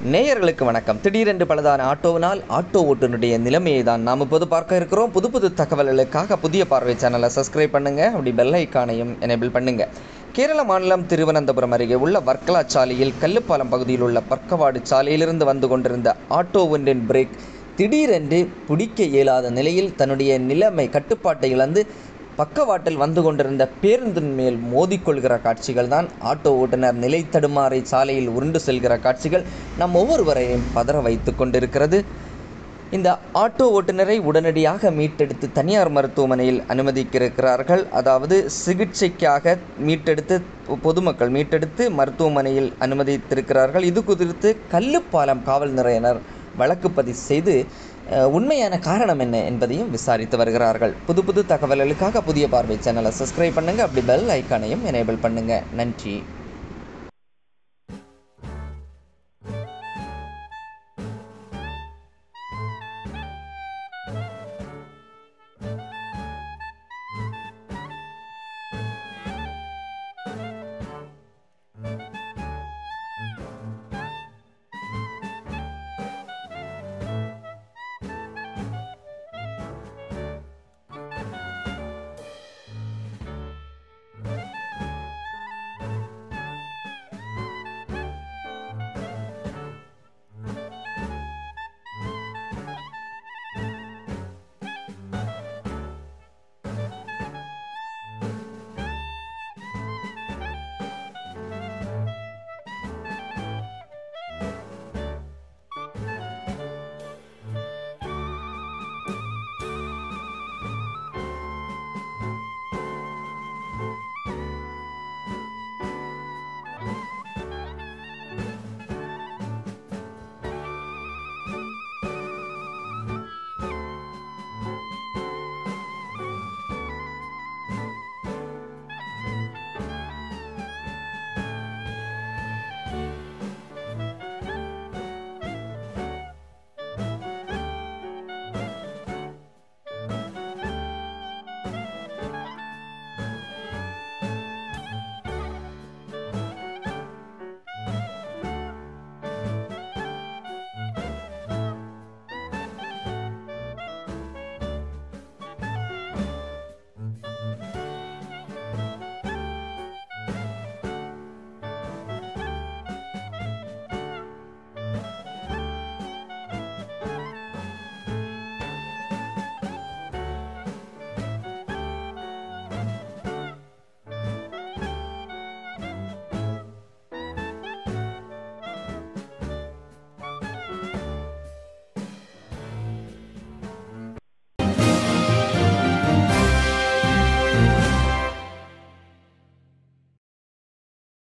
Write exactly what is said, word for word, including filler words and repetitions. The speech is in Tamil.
நேயர்களுக்கு வணக்கம். திடீரென்று பழுதான ஆட்டோவினால் ஆட்டோ ஓட்டுநருடைய நிலைமையை தான் நாம் இப்போது பார்க்க இருக்கிறோம். புது புது தகவல்களுக்காக புதிய பார்வை சேனலை சப்ஸ்கிரைப் பண்ணுங்கள். அப்படி பெல் ஐக்கானையும் எனேபிள் பண்ணுங்கள். கேரள மாநிலம் திருவனந்தபுரம் அருகே உள்ள வர்க்கலா சாலையில் கல்லுப்பாலம் பகுதியில் உள்ள பர்க்கவாடு சாலையிலிருந்து வந்து கொண்டிருந்த ஆட்டோ ஒன்றின் பிரேக் திடீரென்று பிடிக்க இயலாத நிலையில் தன்னுடைய நிலைமை கட்டுப்பாட்டை இழந்து பக்கவாட்டில் வந்து கொண்டிருந்த பேருந்தின் மேல் மோதிக்கொள்கிற காட்சிகள் தான் ஆட்டோ ஓட்டுநர் நிலை தடுமாறி சாலையில் உருண்டு செல்கிற காட்சிகள் நம் ஒவ்வொருவரையும் பதற வைத்து கொண்டிருக்கிறது. இந்த ஆட்டோ ஓட்டுநரை உடனடியாக மீட்டெடுத்து தனியார் மருத்துவமனையில் அனுமதிக்கிறார்கள். அதாவது சிகிச்சைக்காக மீட்டெடுத்து பொதுமக்கள் மீட்டெடுத்து மருத்துவமனையில் அனுமதித்திருக்கிறார்கள். இது குறித்து கல்லுப்பாலம் காவல்துறையினர் வழக்கு பதிவு செய்து உண்மையான காரணம் என்ன என்பதையும் விசாரித்து வருகிறார்கள். புது புது தகவல்களுக்காக புதிய பார்வை சேனலை சப்ஸ்கிரைப் பண்ணுங்கள். அப்படி பெல் ஐக்கானையும் எனேபிள் பண்ணுங்கள். நன்றி.